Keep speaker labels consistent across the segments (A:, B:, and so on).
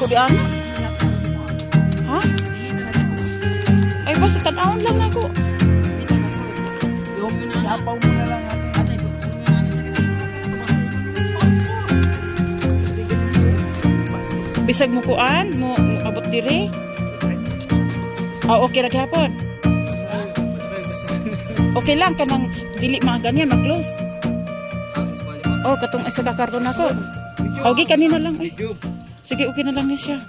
A: di ano? Ha? Ay ba, sa tanawon lang ako.
B: Yung sapaw mo na lang natin.
A: Bisag mo kuan, mo abot diri. Ah, okay ra gyapon. Okay lang kanang dili mga ganyan mag-close. Oh, katong isa ka karton ako. Okay kanina lang ay. Sige, okay na lang ni siya.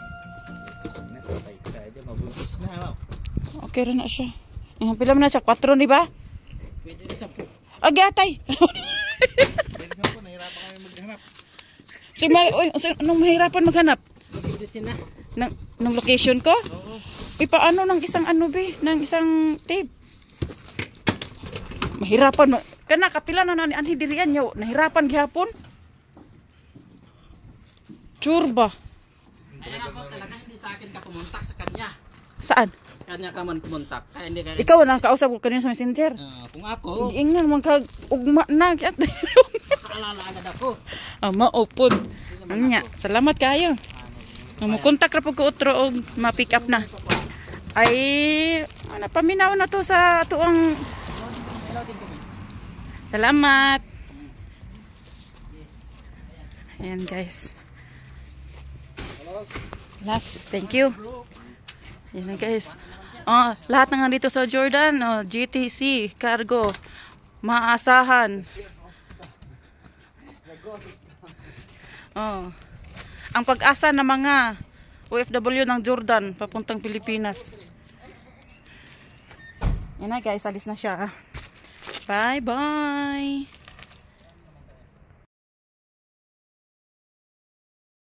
A: Okay ra na siya. Pila man na siya? 4 di ba?
B: Pwede na 10.
A: Agi atay.
B: Pwede 10, nahirapan kami maghanap.
A: Sige, anong mahirapan maghanap? Nung location ko?
B: Oo.
A: Uy, paano ng isang ano be? Ng isang tape? Mahirapan. Kana kapila na ni anhi dirian nyo. Nahirapan gihapon. Churba.
C: Nahirapan talaga, hindi sa akin ka kumontak sa kanya.
A: Saan?
C: Kanya ka man kumontak. Kaya hindi ka...
A: Ikaw na kausap ko kanina sa messenger.
C: kung ako,
A: Ingnan man kag ugma na.
C: makaalala agad ako.
A: Maupod. Anya, salamat kayo. Mukontak ra pud ko utro og ma-pick up na. Ay, ano paminaw na to sa tuang. Salamat. Ayan guys. Last, thank you. Ayan guys. Oh, lahat ng nandito sa Jordan, oh, GTC, cargo, maasahan. Oh. Ang pag-asa ng mga OFW ng Jordan papuntang Pilipinas. Yan na guys, alis na siya. Bye bye.